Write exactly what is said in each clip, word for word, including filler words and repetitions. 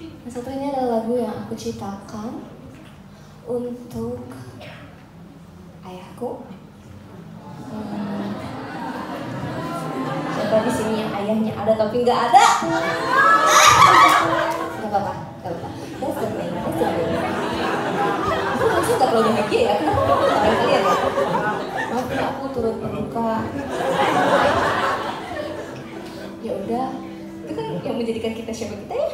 Yang satu ini adalah lagu yang aku ciptakan untuk ayahku. Hmm. Siapa di sini yang ayahnya ada tapi nggak ada? Gak apa-apa, gak apa-apa. That's the thing, that's the thing. Aku langsung gak terlalu bahagia ya. Kalian kalian ya. Maaf ya, aku turut berduka. Ya udah, itu kan yang menjadikan kita siapa kita ya.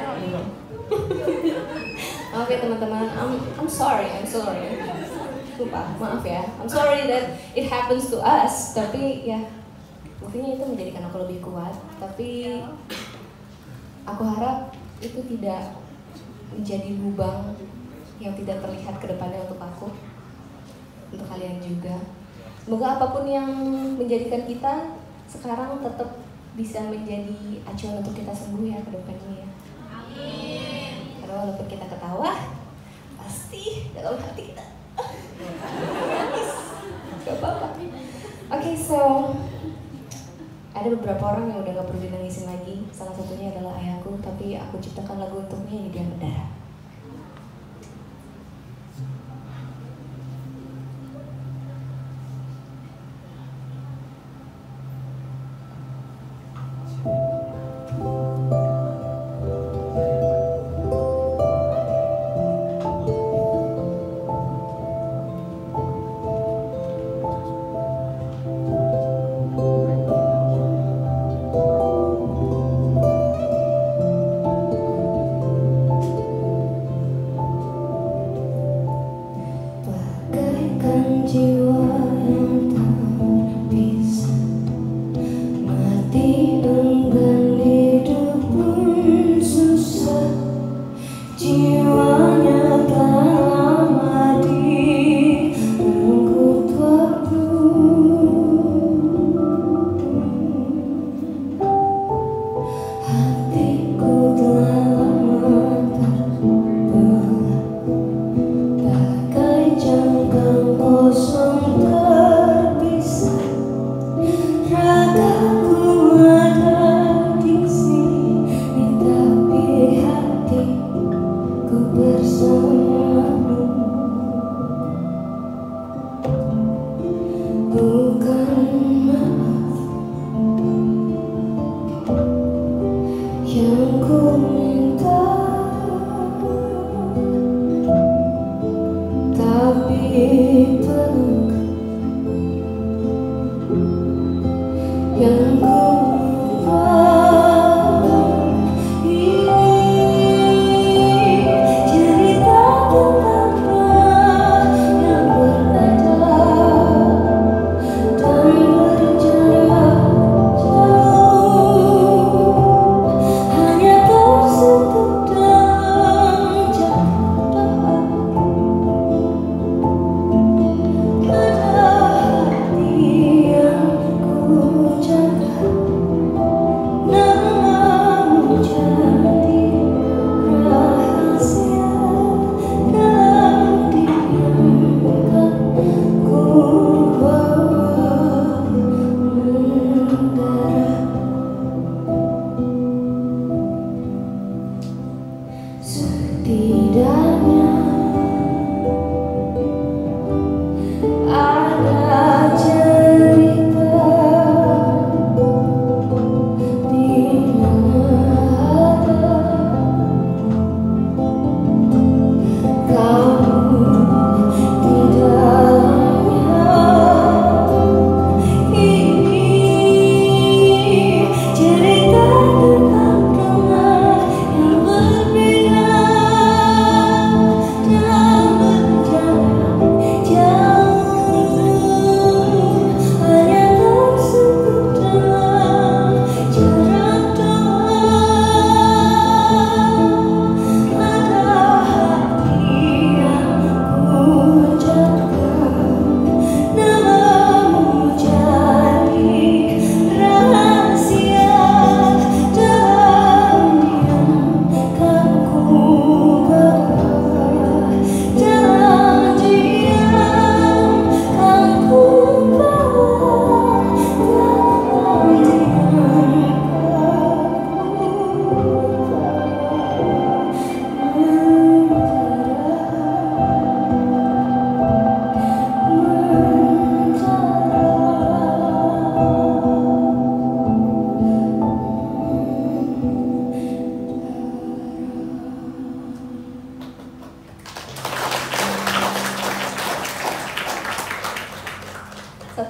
Maaf ya teman-teman, I'm I'm sorry, I'm sorry. Sumpah, maaf ya. I'm sorry that it happens to us. Tapi ya, buktinya itu menjadikan aku lebih kuat. Tapi aku harap itu tidak menjadi lubang yang tidak terlihat ke depannya untuk aku, untuk kalian juga. Semoga apapun yang menjadikan kita sekarang tetap bisa menjadi acuan untuk kita sembuh ya ke depannya ya. Amin. Karena walaupun kita ketawa, pasti dalam hati kita nangis. Gak apa-apa. Oke, okay, so ada beberapa orang yang udah gak perlu dinangisin lagi. Salah satunya adalah ayahku, tapi aku ciptakan lagu untuknya ini dia berdarah.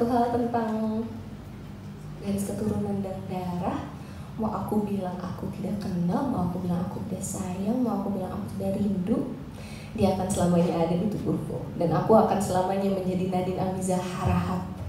satu hal tentang garis keturunan dan darah, mau aku bilang aku tidak kenal, mau aku bilang aku tidak sayang, mau aku bilang aku tidak rindu, dia akan selamanya ada di tubuhku. Dan aku akan selamanya menjadi Nadine Amiza Harahap